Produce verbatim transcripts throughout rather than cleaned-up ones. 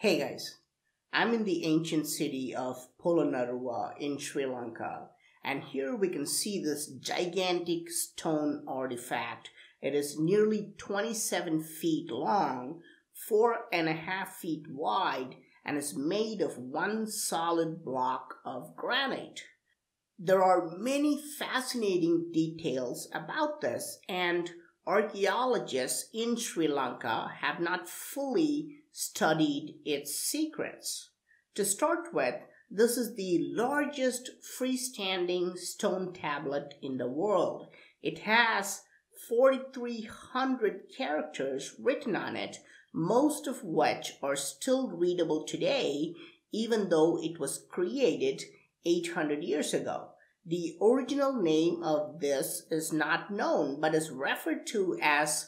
Hey guys, I'm in the ancient city of Polonnaruwa in Sri Lanka, and here we can see this gigantic stone artifact. It is nearly twenty-seven feet long, four and a half feet wide, and is made of one solid block of granite. There are many fascinating details about this, and archaeologists in Sri Lanka have not fully studied its secrets. To start with, this is the largest freestanding stone tablet in the world. It has four thousand three hundred characters written on it, most of which are still readable today, even though it was created eight hundred years ago. The original name of this is not known, but is referred to as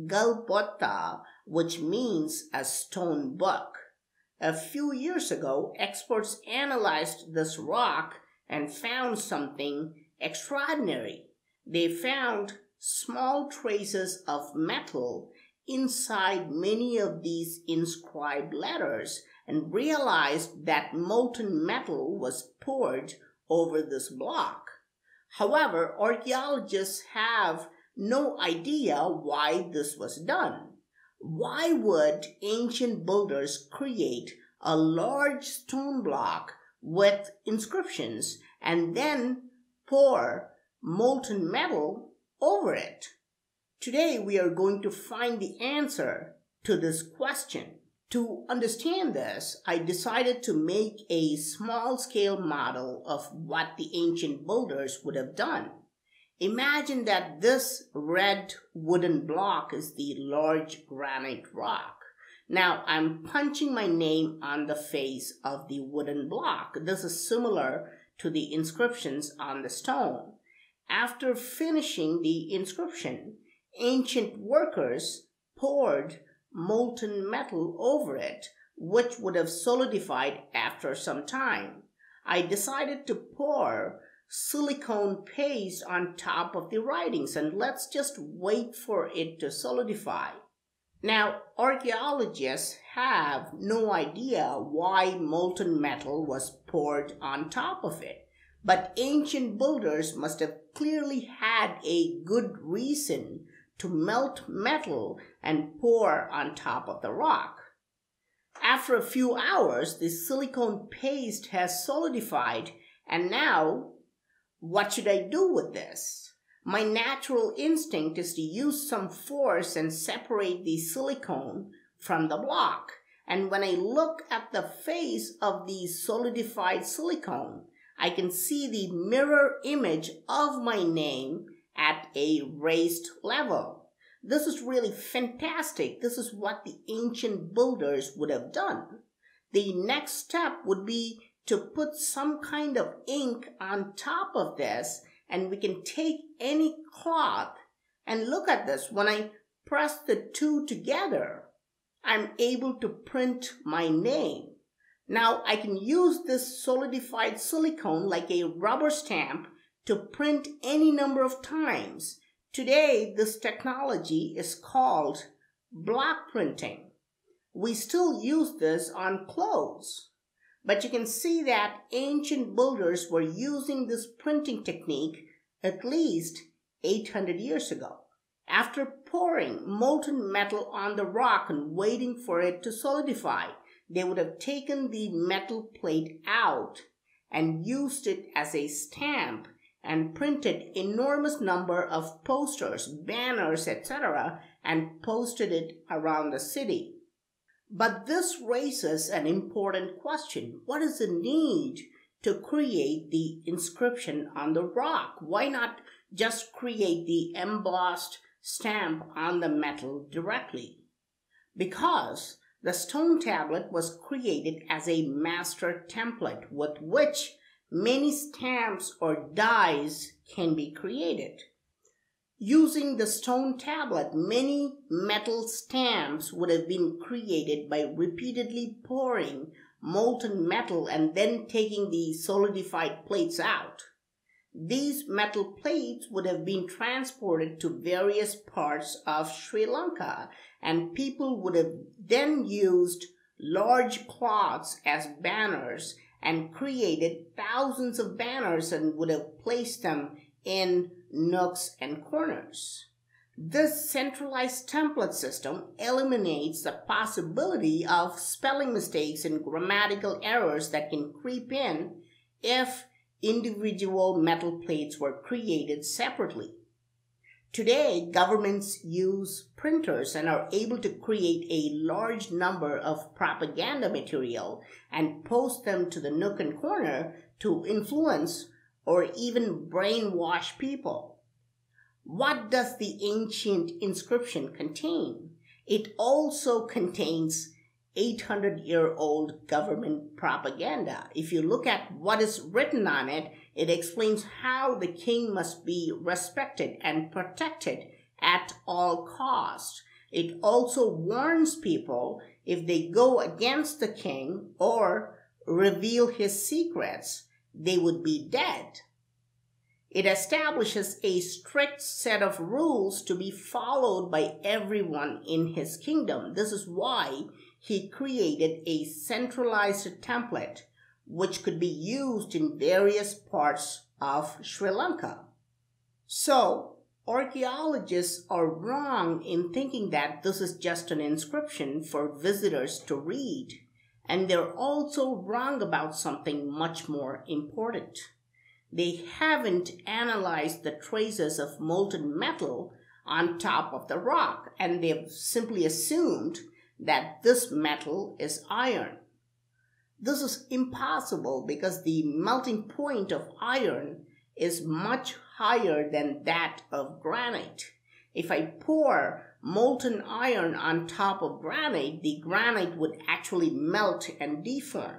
Potha, which means a stone book. A few years ago, experts analyzed this rock and found something extraordinary. They found small traces of metal inside many of these inscribed letters and realized that molten metal was poured over this block. However, archaeologists have no idea why this was done. Why would ancient builders create a large stone block with inscriptions and then pour molten metal over it? Today we are going to find the answer to this question. To understand this, I decided to make a small-scale model of what the ancient builders would have done. Imagine that this red wooden block is the large granite rock. Now, I'm punching my name on the face of the wooden block. This is similar to the inscriptions on the stone. After finishing the inscription, ancient workers poured molten metal over it, which would have solidified after some time. I decided to pour silicone paste on top of the writings, and let's just wait for it to solidify. Now, archaeologists have no idea why molten metal was poured on top of it, but ancient builders must have clearly had a good reason to melt metal and pour on top of the rock. After a few hours, the silicone paste has solidified, and now, what should I do with this? My natural instinct is to use some force and separate the silicone from the block. And when I look at the face of the solidified silicone, I can see the mirror image of my name at a raised level. This is really fantastic. This is what the ancient builders would have done. The next step would be to put some kind of ink on top of this, and we can take any cloth and look at this. When I press the two together, I'm able to print my name. Now I can use this solidified silicone like a rubber stamp to print any number of times. Today, this technology is called block printing. We still use this on clothes. But you can see that ancient builders were using this printing technique at least eight hundred years ago. After pouring molten metal on the rock and waiting for it to solidify, they would have taken the metal plate out and used it as a stamp and printed enormous number of posters, banners, et cetera, and posted it around the city. But this raises an important question. What is the need to create the inscription on the rock? Why not just create the embossed stamp on the metal directly? Because the stone tablet was created as a master template with which many stamps or dies can be created. Using the stone tablet, many metal stamps would have been created by repeatedly pouring molten metal and then taking the solidified plates out. These metal plates would have been transported to various parts of Sri Lanka, and people would have then used large cloths as banners and created thousands of banners and would have placed them in nooks and corners. This centralized template system eliminates the possibility of spelling mistakes and grammatical errors that can creep in if individual metal plates were created separately. Today, governments use printers and are able to create a large number of propaganda material and post them to the nook and corner to influence or even brainwash people. What does the ancient inscription contain? It also contains eight hundred year old government propaganda. If you look at what is written on it, it explains how the king must be respected and protected at all costs. It also warns people if they go against the king or reveal his secrets, they would be dead. It establishes a strict set of rules to be followed by everyone in his kingdom. This is why he created a centralized template which could be used in various parts of Sri Lanka. So, archaeologists are wrong in thinking that this is just an inscription for visitors to read, and they're also wrong about something much more important. They haven't analyzed the traces of molten metal on top of the rock, and they've simply assumed that this metal is iron. This is impossible because the melting point of iron is much higher than that of granite. If I pour molten iron on top of granite, the granite would actually melt and deform.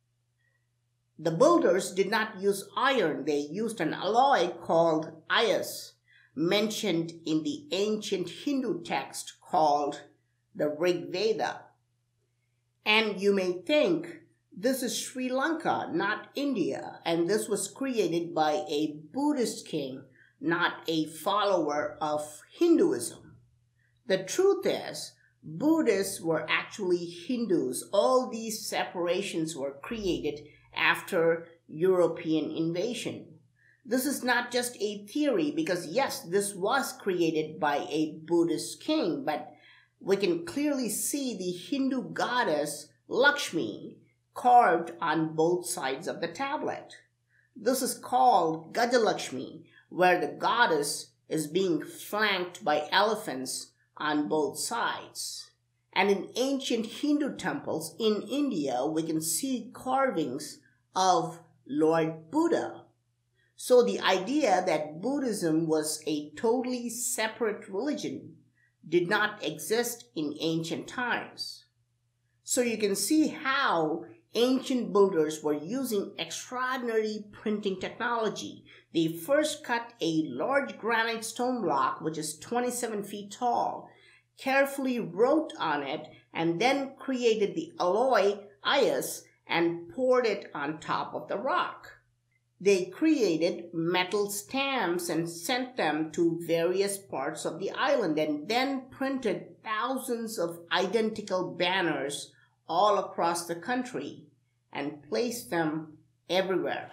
The builders did not use iron, they used an alloy called ice, mentioned in the ancient Hindu text called the Rig Veda. And you may think, this is Sri Lanka, not India, and this was created by a Buddhist king, not a follower of Hinduism. The truth is, Buddhists were actually Hindus. All these separations were created after European invasion. This is not just a theory because yes, this was created by a Buddhist king, but we can clearly see the Hindu goddess Lakshmi carved on both sides of the tablet. This is called Gajalakshmi, where the goddess is being flanked by elephants on both sides. And in ancient Hindu temples in India, we can see carvings of Lord Buddha. So the idea that Buddhism was a totally separate religion did not exist in ancient times. So you can see how ancient builders were using extraordinary printing technology. They first cut a large granite stone block, which is twenty-seven feet tall, carefully wrote on it, and then created the alloy ice and poured it on top of the rock. They created metal stamps and sent them to various parts of the island and then printed thousands of identical banners all across the country and placed them everywhere.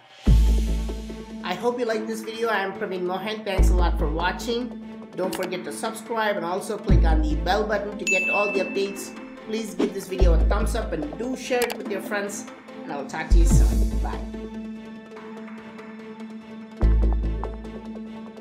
I hope you liked this video. I am Praveen Mohan. Thanks a lot for watching. Don't forget to subscribe and also click on the bell button to get all the updates. Please give this video a thumbs up and do share it with your friends. And I will talk to you soon. Bye.